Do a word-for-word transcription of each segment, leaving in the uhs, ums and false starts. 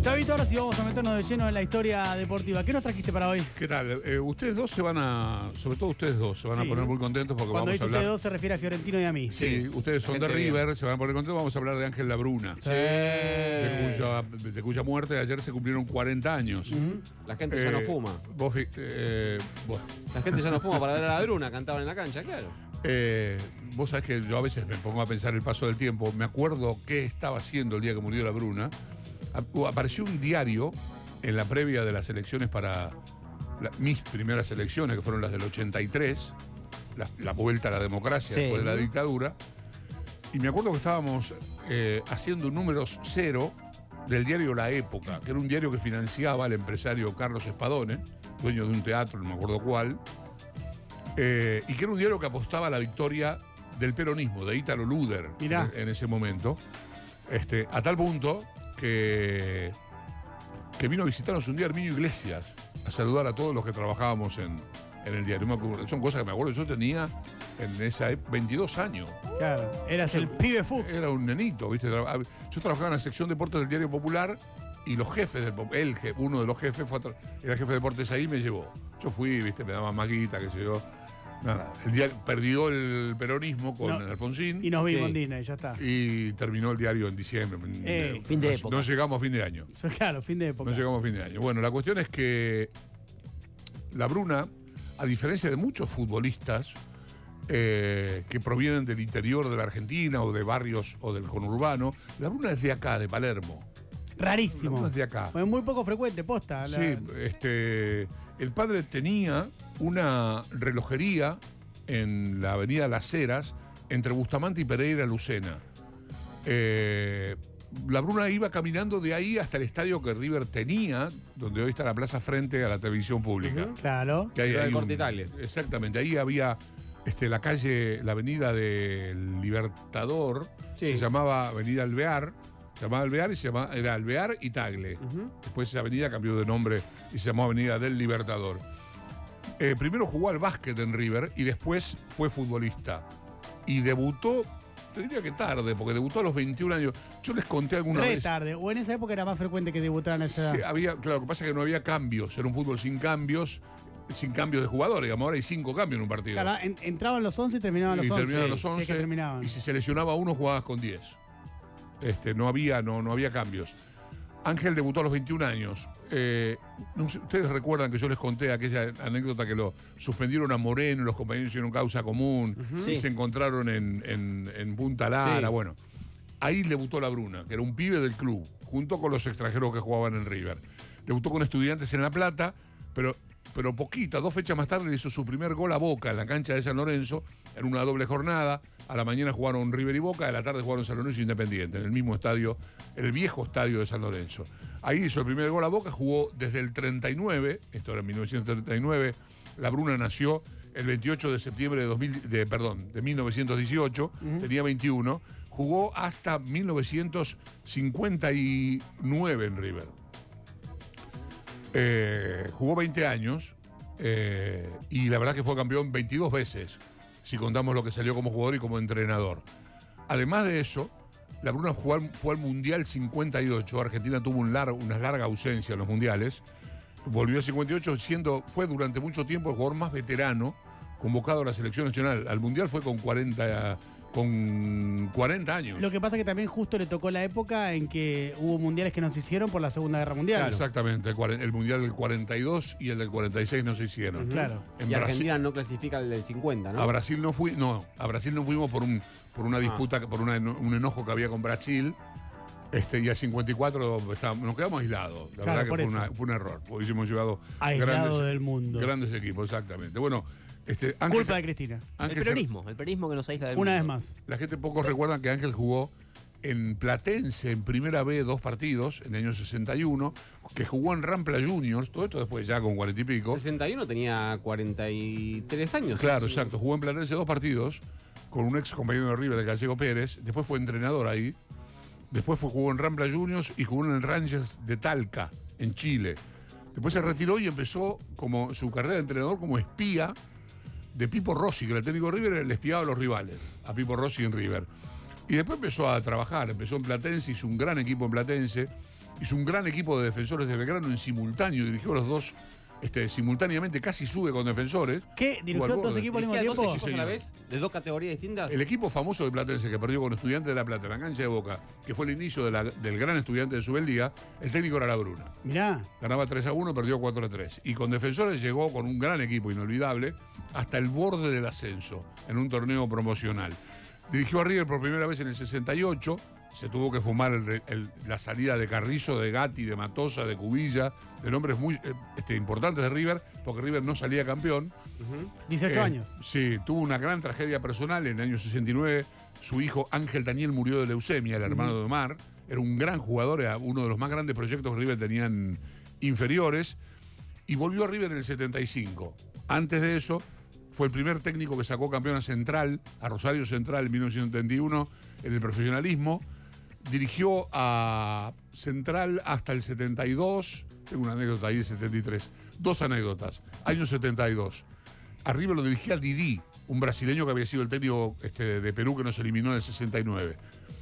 Chavito, ahora sí vamos a meternos de lleno en la historia deportiva. ¿Qué nos trajiste para hoy? ¿Qué tal? Eh, ustedes dos se van a, sobre todo ustedes dos, se van Sí. a poner muy contentos porque Cuando vamos dice a hablar... ustedes dos se refiere a Fiorentino y a mí. Sí, sí, ustedes son de River, bien. Se van a poner contentos, vamos a hablar de Ángel Labruna. Sí. De cuya, de cuya muerte ayer se cumplieron cuarenta años. Uh-huh. La gente eh, ya no fuma. Vos, eh, bueno. La gente ya no fuma para ver a Labruna, cantaban en la cancha, claro. Eh, vos sabés que yo a veces me pongo a pensar el paso del tiempo. Me acuerdo qué estaba haciendo el día que murió Labruna. Apareció un diario en la previa de las elecciones para la, mis primeras elecciones, que fueron las del ochenta y tres, la, la vuelta a la democracia, sí, después de la dictadura. Y me acuerdo que estábamos eh, haciendo un número cero del diario La Época, que era un diario que financiaba el empresario Carlos Espadone, dueño de un teatro, no me acuerdo cuál, eh, y que era un diario que apostaba a la victoria del peronismo, de Ítalo Luder, en, en ese momento, este, a tal punto que, que vino a visitarnos un día Herminio Iglesias a saludar a todos los que trabajábamos en, en el diario. Son cosas que me acuerdo, yo tenía en esa época veintidós años. Claro, eras yo, el pibe Fuchs. Era un nenito, ¿viste? Yo trabajaba en la sección de deportes del Diario Popular y los jefes del él, uno de los jefes, fue a, era jefe de deportes ahí y me llevó. Yo fui, ¿viste? Me daba maguita, qué sé yo. Nada, el diario perdió el peronismo con no, Alfonsín. Y nos vimos en Disney, ya está. Y terminó el diario en diciembre. Eh, no, fin de no, época. No llegamos a fin de año. Claro, fin de época. No llegamos a fin de año. Bueno, la cuestión es que Labruna, a diferencia de muchos futbolistas eh, que provienen del interior de la Argentina o de barrios o del conurbano, Labruna es de acá, de Palermo. Rarísimo. Labruna es de acá. Es muy poco frecuente, posta. Sí, la... este, el padre tenía una relojería en la avenida Las Heras, entre Bustamante y Pereira Lucena. Eh, Labruna iba caminando de ahí hasta el estadio que River tenía, donde hoy está la plaza frente a la televisión pública. Uh-huh. Claro. Que hay, hay un, Corte Italia. Exactamente, ahí había este, la calle, la avenida del Libertador, sí. Se llamaba Avenida Alvear. Se llamaba Alvear y se llamaba, era Alvear y Tagle. Uh-huh. Después esa avenida cambió de nombre y se llamó Avenida del Libertador. Eh, primero jugó al básquet en River y después fue futbolista. Y debutó, te diría que tarde, porque debutó a los veintiún años. Yo les conté alguna Re vez. tarde, o en esa época era más frecuente que debutaran a esa edad. Sí, había, claro, lo que pasa es que no había cambios. Era un fútbol sin cambios, sin cambios de jugadores. Digamos, ahora hay cinco cambios en un partido. Claro, en, entraban los once y terminaban los y once. Terminaban los once sí, que terminaban. Y si se lesionaba uno, jugabas con diez. Este, no, había, no, no había cambios. Ángel debutó a los veintiún años. Eh, no sé, ustedes recuerdan que yo les conté aquella anécdota que lo suspendieron a Moreno, los compañeros hicieron causa común, uh-huh. y sí. se encontraron en, en, en Punta Lara. Sí. Bueno, ahí debutó Labruna, que era un pibe del club, junto con los extranjeros que jugaban en River. Debutó con Estudiantes en La Plata, pero, pero poquita, dos fechas más tarde hizo su primer gol a Boca en la cancha de San Lorenzo, en una doble jornada. A la mañana jugaron River y Boca, a la tarde jugaron San Lorenzo e Independiente, en el mismo estadio, en el viejo estadio de San Lorenzo. Ahí hizo el primer gol a Boca, jugó desde el treinta y nueve, esto era en mil novecientos treinta y nueve, Labruna nació el veintiocho de septiembre de, dos mil, de, perdón, de mil novecientos dieciocho, uh-huh. tenía veintiuno, jugó hasta mil novecientos cincuenta y nueve en River. Eh, jugó veinte años eh, y la verdad que fue campeón veintidós veces, si contamos lo que salió como jugador y como entrenador. Además de eso, Labruna fue, fue al Mundial cincuenta y ocho. Argentina tuvo un largo, una larga ausencia en los mundiales. Volvió al cincuenta y ocho, siendo, fue durante mucho tiempo el jugador más veterano convocado a la selección nacional. Al Mundial fue con cuarenta, con cuarenta años. Lo que pasa es que también justo le tocó la época en que hubo mundiales que no se hicieron por la Segunda Guerra Mundial. Claro. Exactamente, el, el Mundial del cuarenta y dos y el del cuarenta y seis no se hicieron. Uh-huh. Claro. En y Brasil, Argentina no clasifica el del cincuenta, ¿no? A Brasil no fui, no, a Brasil no fuimos por un por una disputa, ah. por una, un enojo que había con Brasil. Este, y al cincuenta y cuatro estábamos, nos quedamos aislados. La claro, verdad que fue, una, fue un error, porque hemos llevado aislado grandes, del mundo. Grandes equipos, exactamente. Bueno, este, Ángel, culpa de Cristina. Ángel el peronismo, el peronismo que nos aísla del Una mundo. vez más. La gente pocos recuerdan que Ángel jugó en Platense en Primera B dos partidos en el año sesenta y uno, que jugó en Rampla Juniors, todo esto después ya con cuarenta y pico. sesenta y uno tenía cuarenta y tres años. Claro, ¿sí? Exacto. Jugó en Platense dos partidos con un ex compañero de River, el Gallego Pérez. Después fue entrenador ahí. Después fue, jugó en Rampla Juniors y jugó en el Rangers de Talca, en Chile. Después se retiró y empezó como su carrera de entrenador como espía de Pipo Rossi, que era el técnico de River, le espiaba a los rivales, a Pipo Rossi en River. Y después empezó a trabajar, empezó en Platense, hizo un gran equipo en Platense, hizo un gran equipo de Defensores de Belgrano en simultáneo, dirigió a los dos este, simultáneamente, casi sube con Defensores. ¿Qué? ¿Dirigió dos equipos al mismo ¿Dirigía dos tiempo? equipos a la vez? ¿De dos categorías distintas? El equipo famoso de Platense que perdió con Estudiantes de La Plata en la cancha de Boca, que fue el inicio de la- del gran Estudiante de Subeldía, el técnico era Labruna. Mirá. Ganaba tres a uno, perdió cuatro a tres. Y con Defensores llegó con un gran equipo inolvidable hasta el borde del ascenso en un torneo promocional. Dirigió a River por primera vez en el sesenta y ocho. Se tuvo que fumar el- el- la salida de Carrizo, de Gatti, de Matosa, de Cubilla, de nombres muy eh, este, importantes de River, porque River no salía campeón. dieciocho Eh, años. Sí, tuvo una gran tragedia personal en el año sesenta y nueve. Su hijo Ángel Daniel murió de leucemia, el hermano de Omar. Era un gran jugador, era uno de los más grandes proyectos que River tenían inferiores. Y volvió a River en el setenta y cinco. Antes de eso, fue el primer técnico que sacó campeón a Central, a Rosario Central en mil novecientos setenta y uno, en el profesionalismo. Dirigió a Central hasta el setenta y dos. Tengo una anécdota ahí del setenta y tres. Dos anécdotas. Año setenta y dos. A River lo dirigía Didi, un brasileño que había sido el técnico este, de Perú que nos eliminó en el sesenta y nueve.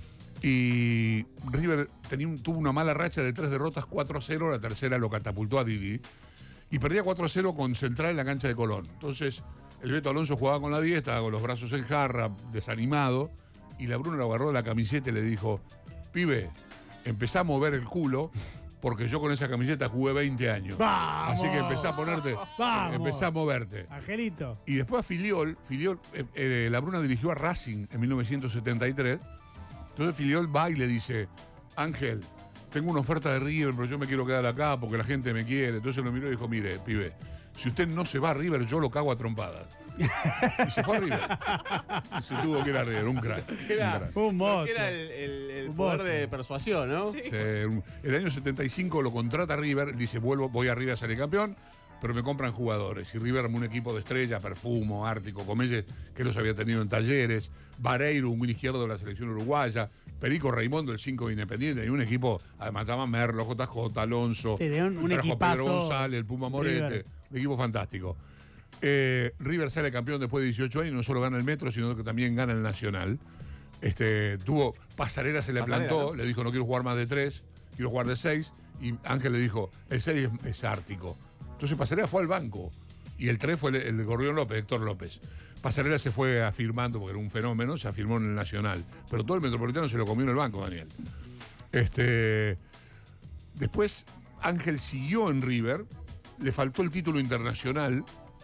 Y River tenía un- tuvo una mala racha de tres derrotas, cuatro a cero. La tercera lo catapultó a Didi. Y perdía cuatro a cero con Central en la cancha de Colón. Entonces, el Beto Alonso jugaba con la diez, estaba con los brazos en jarra, desanimado. Y la Bruna lo agarró de la camiseta y le dijo: pibe, empezá a mover el culo, porque yo con esa camiseta jugué veinte años. ¡Vamos! Así que empezá a ponerte, ¡Vamos! empezá a moverte. Angelito. Y después a Filiol, Filiol eh, eh, la Bruna dirigió a Racing en mil novecientos setenta y tres. Entonces Filiol va y le dice: Ángel, tengo una oferta de River, pero yo me quiero quedar acá porque la gente me quiere. Entonces lo miró y dijo: mire, pibe, si usted no se va a River, yo lo cago a trompadas. Y se fue a River. Y se tuvo que ir a River, un crack. un Era- crack. Un monstruo. Que era el, el- el Un poder monstruo. de persuasión, ¿no? Se- el año setenta y cinco lo contrata River, dice: vuelvo, voy a River a salir campeón, pero me compran jugadores. Y River armó un equipo de estrella, Perfumo, Ártico, Comelles, que los había tenido en Talleres, Vareiro, un win izquierdo de la selección uruguaya, Perico Raimundo, el cinco de Independiente, y un equipo, además estaba Merlo, J J, Alonso, Sí, de un- un trajo a Pedro equipazo González, el Puma Morete, River. un equipo fantástico. Eh, River sale campeón después de dieciocho años, no solo gana el Metro, sino que también gana el Nacional. Este, tuvo Pasarela, se le Pasarela, plantó, ¿no? le dijo: no quiero jugar más de tres, quiero jugar de seis. Y Ángel le dijo: el seis es, es Ártico. Entonces Pasarela fue al banco. Y el tres fue el, el de Gorrión López, Héctor López. Pasarela se fue afirmando, porque era un fenómeno, se afirmó en el Nacional. Pero todo el Metropolitano se lo comió en el banco, Daniel. Este, después Ángel siguió en River, le faltó el título internacional.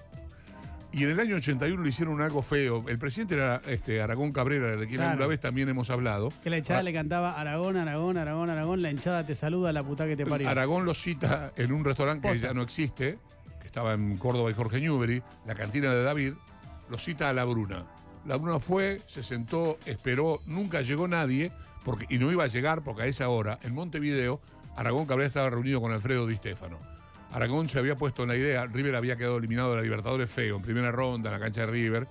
Y en el año ochenta y uno le hicieron algo feo. El presidente era este, Aragón Cabrera, de quien Claro. alguna vez también hemos hablado. Que la hinchada Ah, le cantaba Aragón, Aragón, Aragón, Aragón. La hinchada te saluda, la puta que te parió. Aragón lo cita en un restaurante que Posta. ya no existe, que estaba en Córdoba y Jorge Newbery, la cantina de David, lo cita a La Bruna. La Bruna fue, se sentó, esperó, nunca llegó nadie, porque, y no iba a llegar porque a esa hora, en Montevideo, Aragón Cabrera estaba reunido con Alfredo Di Stéfano. Aragón se había puesto en la idea, River había quedado eliminado de la Libertadores feo, en primera ronda, en la cancha de River.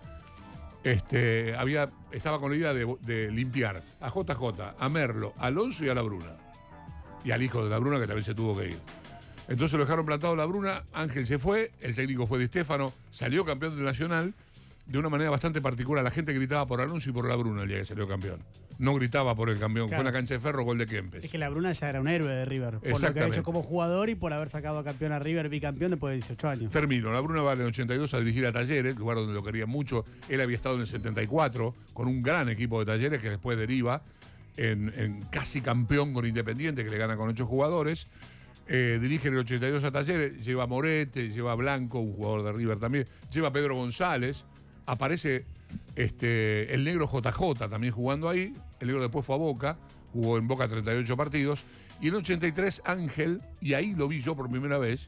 Este, había, estaba con la idea de, de limpiar a J J, a Merlo, a Alonso y a La Bruna. Y al hijo de La Bruna, que también se tuvo que ir. Entonces lo dejaron plantado La Bruna, Ángel se fue, el técnico fue Di Stéfano, salió campeón del Nacional de una manera bastante particular. La gente gritaba por Alonso y por La Bruna el día que salió campeón. No gritaba por el campeón, Claro. fue en la cancha de Ferro, gol de Kempes. Es que la Bruna ya era un héroe de River. Por lo que ha Exactamente. hecho como jugador y por haber sacado a campeón a River, bicampeón después de dieciocho años. Termino. La Bruna va en el ochenta y dos a dirigir a Talleres, lugar donde lo querían mucho. Él había estado en el setenta y cuatro con un gran equipo de Talleres que después deriva en, en casi campeón con Independiente, que le gana con ocho jugadores. Eh, dirige en el ochenta y dos a Talleres, lleva a Morete, lleva a Blanco, un jugador de River también, lleva a Pedro González, aparece este, el negro J J también jugando ahí. El negro después fue a Boca, jugó en Boca treinta y ocho partidos. Y en el ochenta y tres Ángel, y ahí lo vi yo por primera vez,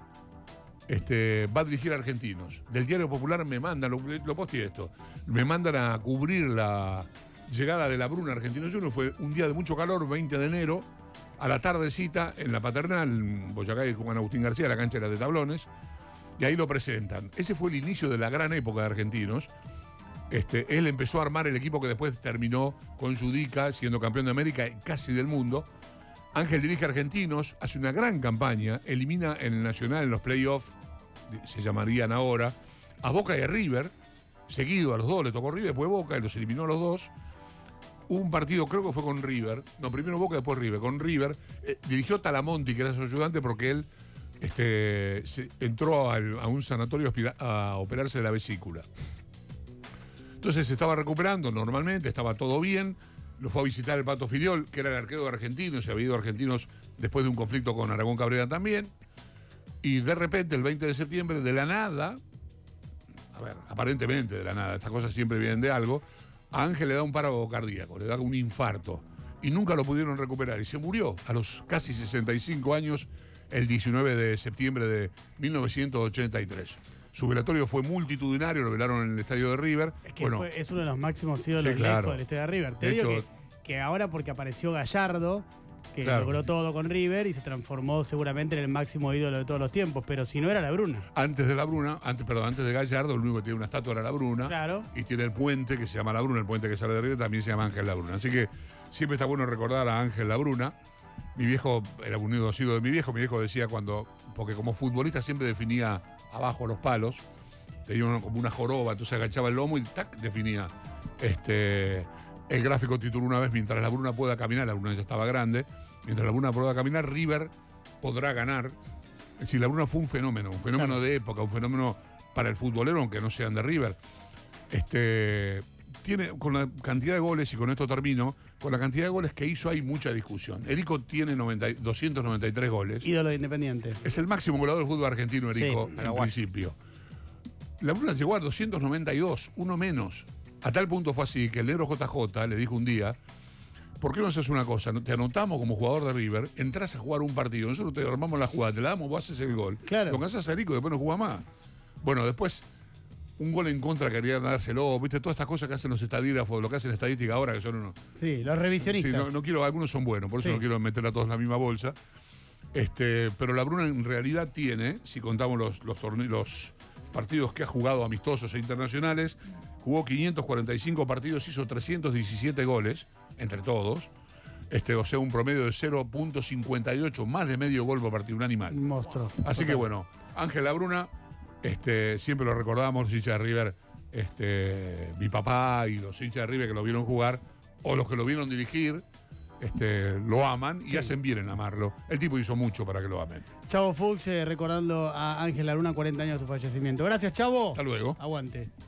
este, va a dirigir a Argentinos. Del Diario Popular me mandan, lo, lo posteé esto, me mandan a cubrir la llegada de la Bruna a Argentinos Juniors. Fue un día de mucho calor, veinte de enero, a la tardecita, en la Paternal, en Boyacá y Juan Agustín García, la cancha era de tablones, y ahí lo presentan. Ese fue el inicio de la gran época de Argentinos. Este, él empezó a armar el equipo que después terminó con Judica, siendo campeón de América y casi del mundo. Ángel dirige a Argentinos, hace una gran campaña, elimina en el Nacional, en los playoffs, se llamarían ahora, a Boca y a River, seguido a los dos, le tocó River, después Boca, y los eliminó a los dos. hubo un partido, creo que fue con River, no, primero Boca, después River, con River, eh, dirigió Talamonti, que era su ayudante, porque él este, se, entró al, a un sanatorio a operarse de la vesícula. Entonces se estaba recuperando normalmente, estaba todo bien, lo fue a visitar el Pato Filiol, que era el arquero de Argentinos, y había ido a Argentinos después de un conflicto con Aragón Cabrera también, y de repente, el veinte de septiembre, de la nada, a ver, aparentemente de la nada, estas cosas siempre vienen de algo, a Ángel le da un paro cardíaco, le da un infarto, y nunca lo pudieron recuperar, y se murió a los casi sesenta y cinco años, el diecinueve de septiembre de mil novecientos ochenta y tres. Su velatorio fue multitudinario, lo velaron en el estadio de River. Es que bueno, fue, es uno de los máximos ídolos sí, claro. lejos del estadio de River. Te De digo hecho, que, que ahora porque apareció Gallardo, que claro. logró todo con River y se transformó seguramente en el máximo ídolo de todos los tiempos, pero si no era la Bruna. Antes de la Bruna, antes, perdón, antes de Gallardo, el único que tiene una estatua era la Bruna. Claro. Y tiene el puente que se llama la Bruna, el puente que sale de River también se llama Ángel la Bruna. Así que siempre está bueno recordar a Ángel la Bruna. Mi viejo era un ídolo de mi viejo, mi viejo decía cuando, porque como futbolista siempre definía abajo los palos, tenía una, como una joroba, entonces agachaba el lomo y tac, definía. Este, el gráfico tituló una vez, mientras la Bruna pueda caminar, la Bruna ya estaba grande, mientras la Bruna pueda caminar, River podrá ganar. Es decir, la Bruna fue un fenómeno, un fenómeno claro. de época, un fenómeno para el futbolero, aunque no sean de River. Este, tiene, con la cantidad de goles, y con esto termino, con la cantidad de goles que hizo hay mucha discusión. Erico tiene noventa, doscientos noventa y tres goles. Ídolo de Independiente. Es el máximo goleador del fútbol argentino, Erico, sí, en principio. La Bruna llegó a doscientos noventa y dos, uno menos. A tal punto fue así que el negro J J le dijo un día, ¿por qué no haces una cosa? Te anotamos como jugador de River, entras a jugar un partido, nosotros te armamos la jugada, te la damos, vos haces el gol. Claro. Lo cansás a Erico y después no jugás más. Bueno, después un gol en contra querían dárselo, viste, todas estas cosas que hacen los estadígrafos, lo que hacen estadística ahora, que son unos... Sí, los revisionistas. Sí, no, no quiero, algunos son buenos, por eso sí. no quiero meter a todos en la misma bolsa. Este, pero la Bruna en realidad tiene, si contamos los, los torneos, los partidos que ha jugado amistosos e internacionales, jugó quinientos cuarenta y cinco partidos, hizo trescientos diecisiete goles, entre todos, este, o sea, un promedio de cero punto cincuenta y ocho, más de medio gol por partido, un animal. Un monstruo. Así Total. que bueno, Ángel la Bruna, este, siempre lo recordamos, los hinchas de River, este, mi papá y los hinchas de River que lo vieron jugar, o los que lo vieron dirigir, este, lo aman y sí. hacen bien en amarlo. El tipo hizo mucho para que lo amen. Chavo Fuchs, eh, recordando a Ángel la Bruna, cuarenta años de su fallecimiento. Gracias, Chavo. Hasta luego. Aguante.